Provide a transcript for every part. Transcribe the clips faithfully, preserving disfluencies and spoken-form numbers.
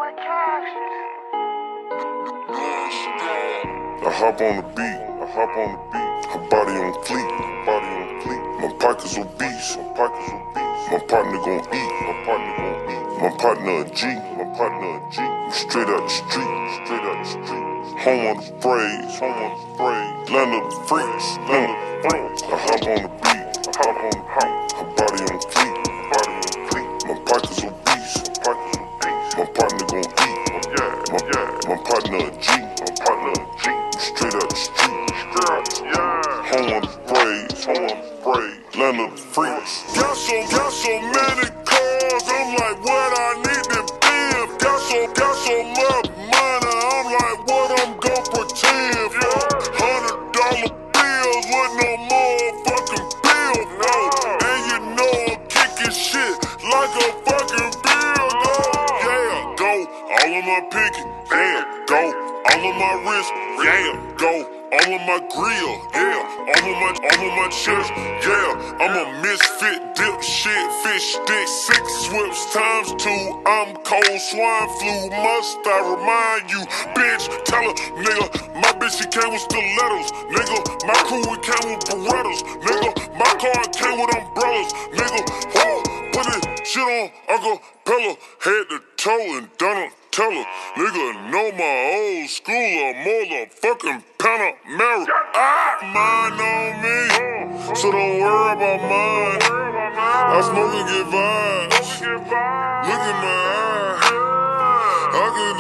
I hop on the beat, I hop on the beat. Her body on fleek, body on fleek. My pockets obese, my pockets obese. My partner gon' eat, my partner gon' eat. My partner a G, my partner a G. I'm straight out the street, straight out the street. Home on the praise, home on the praise. Land of the freaks, land of the freaks. I hop on the beat, I hop on the beat. Her body on fleek, body on fleek. My pockets obese, my pockets obese. My partner gon' eat, yeah, my, yeah. My partner a G, my partner a G. I'm straight out the street, straight out the street. Yeah. Home on the praise, home on the praise. Land of the freaks. Got so, got so many cars, I'm like, what I need to live. Got so, got so much money, I'm like, what I'm gon' pretend for. Hundred dollar bills with no motherfucking bill, no. And you know I'm kicking shit like a fucking bill, no. Yeah, go, all of my picket, yeah, go, all of my wrist, yeah, go. All of my grill, yeah, all of my, all of my chips, yeah. I'm a misfit, dip shit, fish stick, six swips times two. I'm cold, swine flu, must I remind you, bitch? Tell her, nigga, my bitch, she came with stilettos, nigga. My crew, we came with Berettas, nigga. My car came with umbrellas, nigga. Whoa, put this shit on acapella, head to toe and done tell her, nigga, know my old school, a motherfucking Panamera. Ah, mine on me, so don't worry about mine. I smoke and get vibes. Look in my eye, I can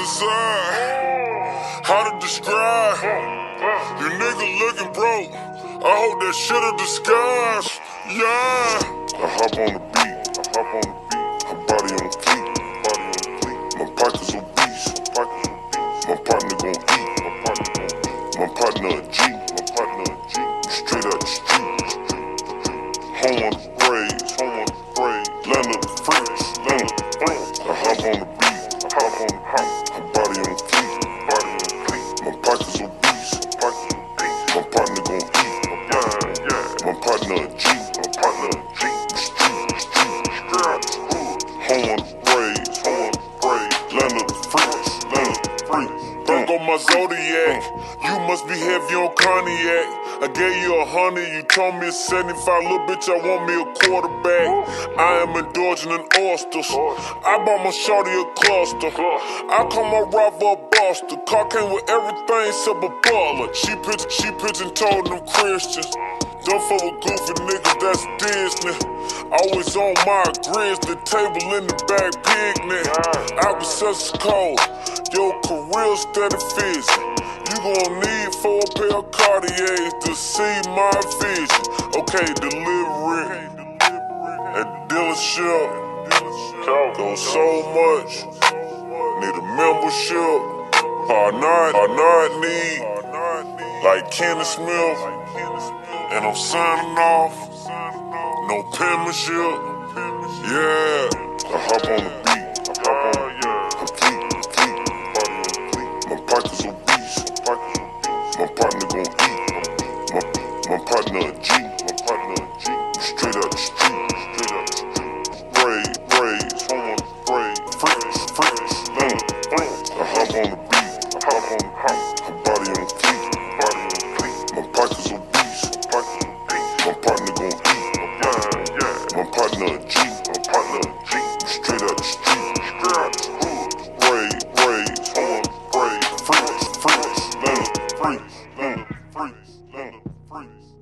decide how to describe. You nigga looking broke, I hope that shit a disguise. Yeah. I hop on the beat, I hop on the beat. Her body on fleek, body on fleek. My pockets obese, my pockets obese. My partner gon' eat, my partner gon' eat. My partner a G, my partner a G. I'm straight out the street, home on the praise, home on the praise. Land of the freaks, land of the freaks. I hop on the beat, I hop on the beat. Her body on fleek, body on fleek. My pockets obese, my pockets obese. My partner gon' eat, my partner gon' eat. My partner a G, my partner a G. I'm straight, straight, straight out the hood. Home on the praise, home on the praise. Land of the freaks, land of the freaks. Don't go my Zodiac, you must be heavy on cognac. I gave you a hundred, you told me it's seventy-five. Little bitch, I want me a quarterback. I am indulging in oysters. I bought my shorty a cluster. I call my rival a buster. Car came with everything except a butler. She pitch, she pitching told them Christians. Don't fuck with goofy niggas, that's Disney. Always on my grizzly, table in the back, picnic. I was such cold, your career steady fizzy. You gon' need four pair of Cartiers to see my vision. Okay, delivery at dealership goes so much. Need a membership, or not, or not need, like Kenny Smith. And I'm signing off, no penmanship. Yeah, I hop on the beat, I hop on the beat. I'm fleek, I'm fleek, body on fleek. My pockets obese, my pockets obese. My partner gon' eat, my, my partner a G, my partner a G. I'm straight out the street, straight out the street. Braid, braids, home on the braid. Freaks, freaks, land of the freaks. I hop on the beat, I hop on the beat. Her body on fleek, body on fleek. My pockets obese. My partner gon' eat, yeah, yeah. My partner a G, my partner a G. I'm straight out the street, straight out the hood. Braid, braids, home on the braid. Freaks, freaks, land of the freaks, land of the freaks, land of the freaks.